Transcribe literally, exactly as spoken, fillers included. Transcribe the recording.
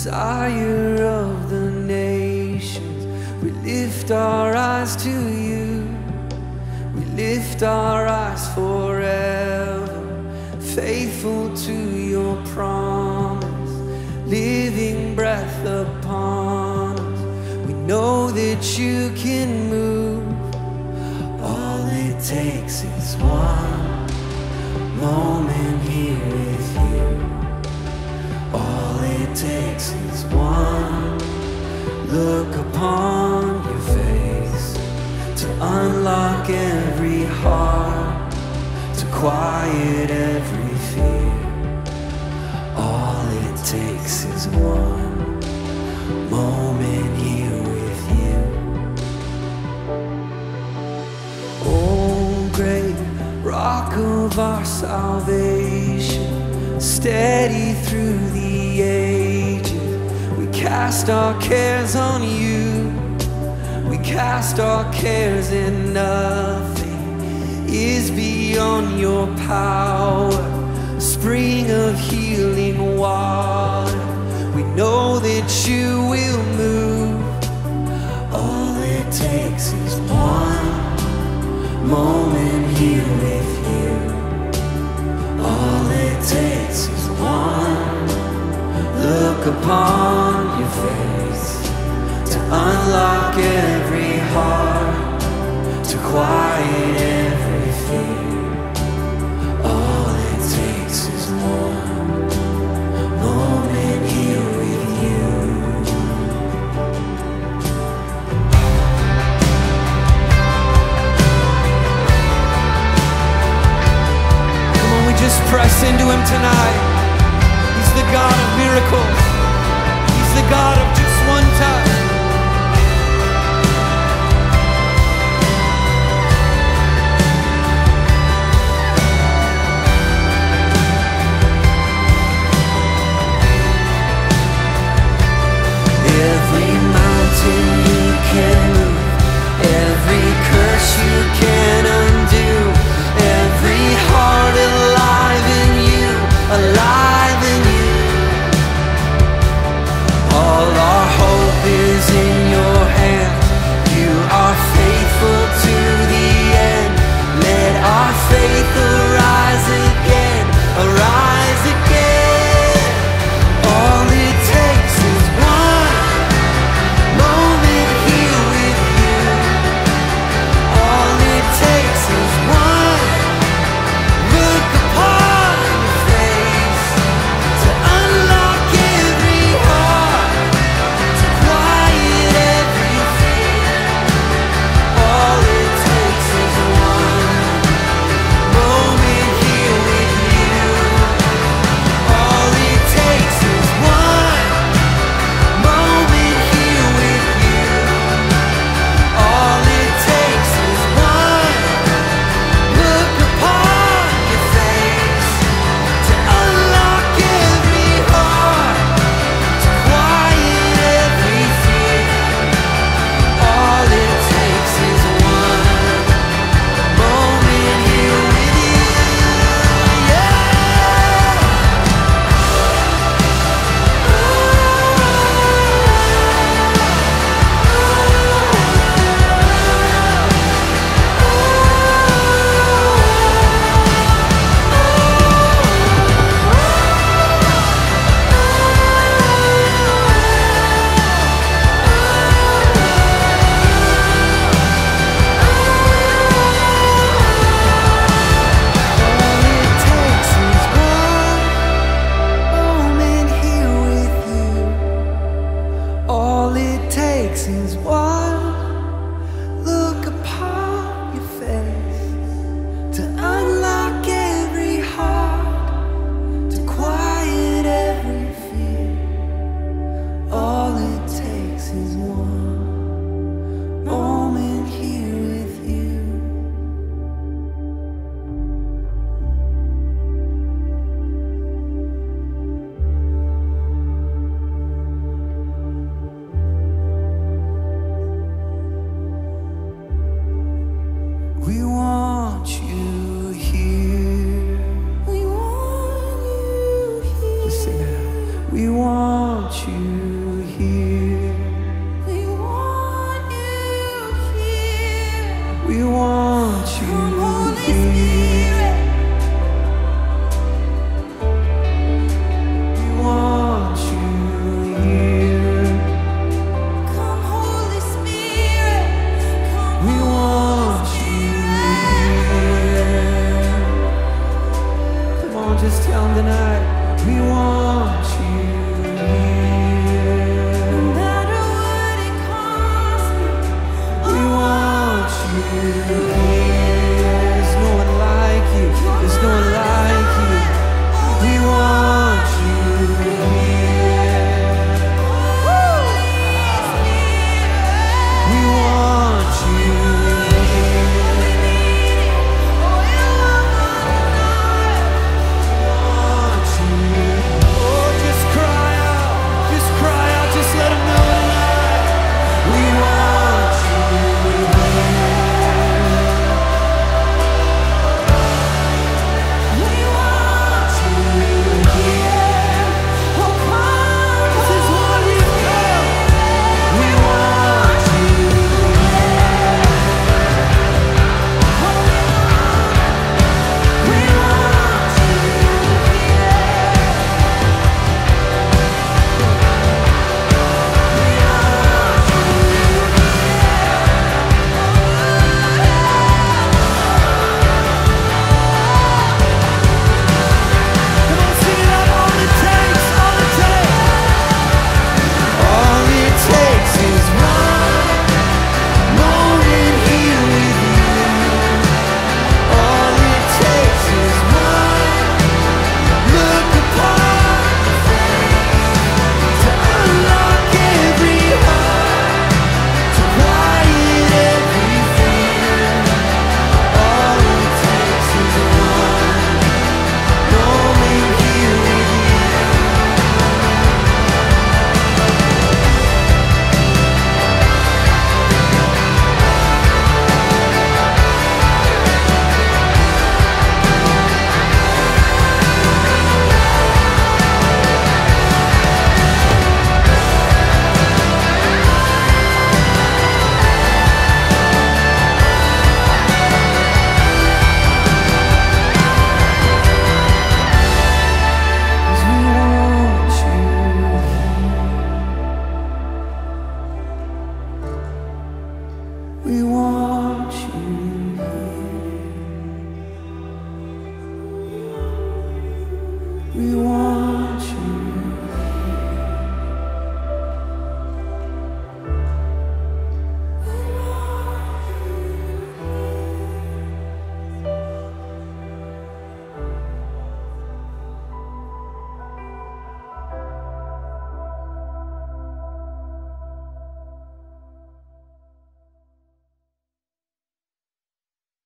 Sire of the nations, we lift our eyes to you. We lift our eyes forever, faithful to your promise, living breath upon us. We know that you can move. All it takes is one moment here with you. All it takes is one look upon your face to unlock every heart, to quiet every fear. All it takes is one moment here with you. Oh, great rock of our salvation, steady through the ages, we cast our cares on you. We cast our cares and nothing is beyond your power. Spring of healing water, we know that you will move. All it takes is one moment here with you. All it takes is one look upon your face to unlock every heart, to quiet every fear. All it takes is one moment here with you. Come on, we just press into him tonight. He's the God of miracles. He's the God of just one touch. Every mountain you can move, every curse you can undo, every heart alive in you, alive in you. All our want you here.